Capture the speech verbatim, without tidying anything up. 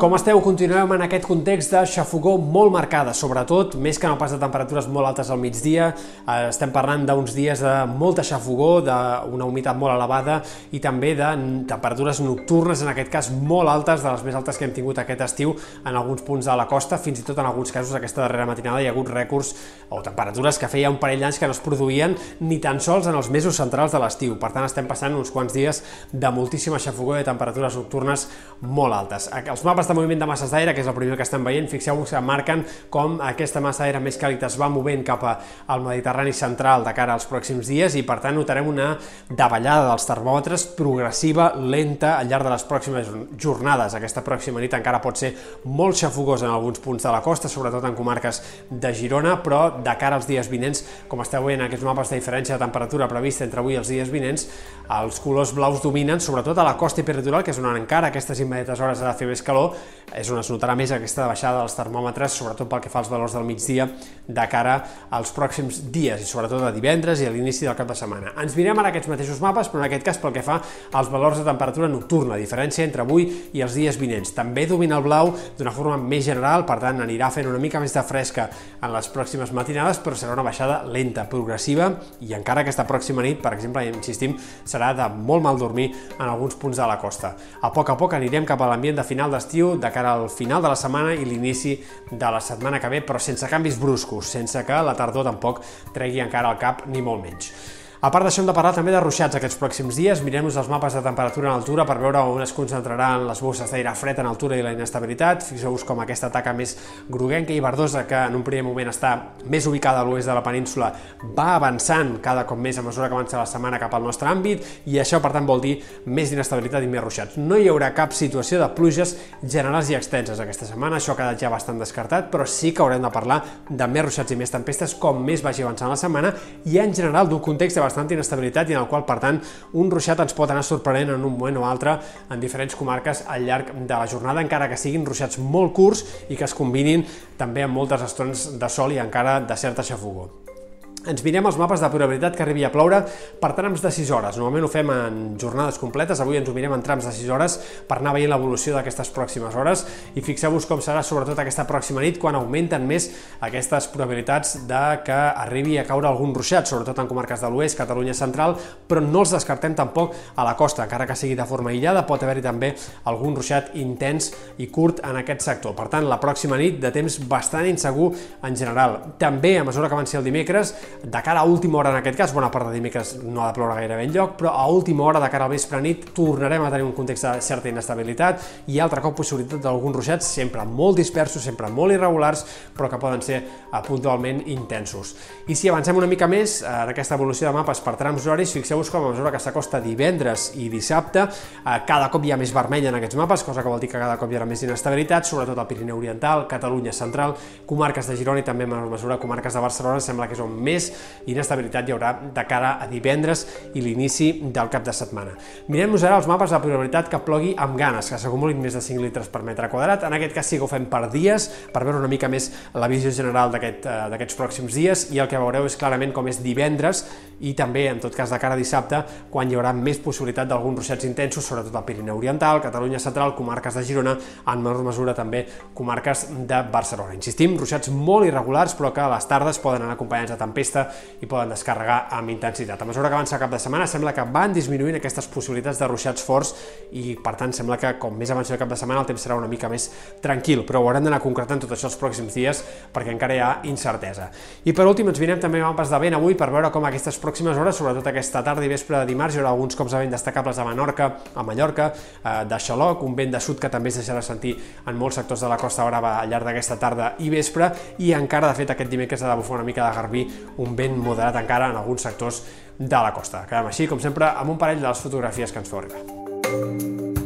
Com esteu? Continuem en aquest context de xafogor molt marcada, sobretot, més que no pas de temperatures molt altes al migdia. Estem parlant d'uns dies de molta xafogor, d'una humitat molt elevada i també de temperatures nocturnes, en aquest cas molt altes, de les més altes que hem tingut aquest estiu en alguns punts de la costa. Fins i tot en alguns casos aquesta darrera matinada hi ha hagut rècords o temperatures que feia un parell d'anys que no es produïen ni tan sols en els mesos centrals de l'estiu. Per tant, estem passant uns quants dies de moltíssima xafogor i de temperatures nocturnes molt altes. Els mapes de moviment de masses d'aire, que és el primer que estem veient, fixeu-vos que marquen com aquesta massa d'aire més càlida es va movent cap al Mediterrani central de cara als pròxims dies i, per tant, notarem una davallada dels termòmetres progressiva, lenta, al llarg de les pròximes jornades. Aquesta pròxima nit encara pot ser molt xafogosa en alguns punts de la costa, sobretot en comarques de Girona, però de cara als dies vinents, com esteu veient en aquests mapes de diferència de temperatura prevista entre avui i els dies vinents, els colors blaus dominen, sobretot a la costa i peritoral, que és on encara aquestes immediates hores ha de fer més calor, és on es notarà més aquesta baixada dels termòmetres, sobretot pel que fa als valors del migdia de cara als pròxims dies, i sobretot a divendres i a l'inici del cap de setmana. Ens mirem ara aquests mateixos mapes, però en aquest cas pel que fa als valors de temperatura nocturna, diferència entre avui i els dies vinents. També domina el blau d'una forma més general, per tant anirà fent una mica més de fresca en les pròximes matinades, però serà una baixada lenta, progressiva, i encara aquesta pròxima nit, per exemple, insistim, serà de molt mal dormir en alguns punts de la costa. A poc a poc anirem cap a l'ambient de final d'estiu, de cara al final de la setmana i l'inici de la setmana que ve, però sense canvis bruscos, sense que la tardor tampoc tregui encara al cap, ni molt menys. A part d'això, hem de parlar també de ruixats aquests pròxims dies. Mirem-nos els mapes de temperatura en altura per veure on es concentraran les bosses d'aire fred en altura i la inestabilitat. Fixeu-vos com aquesta taca més groguenca i verdosa, que en un primer moment està més ubicada a l'oest de la península, va avançant cada cop més a mesura que avança la setmana cap al nostre àmbit, i això, per tant, vol dir més inestabilitat i més ruixats. No hi haurà cap situació de pluges generals i extenses aquesta setmana, això ha quedat ja bastant descartat, però sí que haurem de parlar de més ruixats i més tempestes com més vagi avançant la setmana, i en general d'un context de bastanta inestabilitat i en el qual, per tant, un ruixat ens pot anar sorprenent en un moment o altre en diferents comarques al llarg de la jornada, encara que siguin ruixats molt curts i que es combinin també amb moltes estones de sol i encara de certa xafogor. Ens mirem els mapes de probabilitat que arribi a ploure per trams de sis hores. Normalment ho fem en jornades completes, avui ens ho mirem en trams de sis hores per anar veient l'evolució d'aquestes pròximes hores, i fixeu-vos com serà sobretot aquesta pròxima nit quan augmenten més aquestes probabilitats de que arribi a caure algun ruixat, sobretot en comarques de l'oest, Catalunya central, però no els descartem tampoc a la costa, encara que sigui de forma aïllada, pot haver-hi també algun ruixat intens i curt en aquest sector. Per tant, la pròxima nit de temps bastant insegur en general. També, a mesura que avanci el dimecres, de cara a última hora, en aquest cas, bona part de dimecres no ha de ploure gairebé enlloc, però a última hora, de cara al vespre nit, tornarem a tenir un context de certa inestabilitat i altre cop possibilitat d'alguns ruixats, sempre molt dispersos, sempre molt irregulars, però que poden ser puntualment intensos. I si avancem una mica més en aquesta evolució de mapes per trams horaris, fixeu-vos com a mesura que s'acosta divendres i dissabte, cada cop hi ha més vermell en aquests mapes, cosa que vol dir que cada cop hi haurà més inestabilitat, sobretot al Pirineu Oriental, Catalunya central, comarques de Girona i també en mesura comarques de Barcelona, sembla que és on més inestabilitat hi haurà de cara a divendres i l'inici del cap de setmana. Mirem-nos ara els mapes de probabilitat que plogui amb ganes, que s'acumulin més de cinc litres per metre quadrat. En aquest cas sí que ho fem per dies, per veure una mica més la visió general d'aquests pròxims dies, i el que veureu és clarament com és divendres i també, en tot cas, de cara a dissabte, quan hi haurà més possibilitat d'alguns ruixats intensos, sobretot al Pirineu Oriental, Catalunya central, comarques de Girona, en menor mesura també comarques de Barcelona. Insistim, ruixats molt irregulars, però que a les tardes poden anar acompanyats de tempesta i poden descarregar amb intensitat. A mesura que avança el cap de setmana sembla que van disminuint aquestes possibilitats de ruixats forts i, per tant, sembla que com més avanci el cap de setmana el temps serà una mica més tranquil, però ho haurem d'anar concretant tot això els pròxims dies perquè encara hi ha incertesa. I per últim ens mirem també mapes de vent avui per veure com aquestes pròximes hores, sobretot aquesta tarda i vespre de dimarts, hi haurà alguns cops de vent destacables a Menorca, a Mallorca, de Xaloc, un vent de sud que també es deixarà sentir en molts sectors de la Costa Brava al llarg d'aquesta tarda i vespre, i encara, de fet, aquest dimecres ha de bufar una mica de garbí, un vent moderat encara en alguns sectors de la costa. Quedem així, com sempre, amb un parell de les fotografies que ens feu arribar.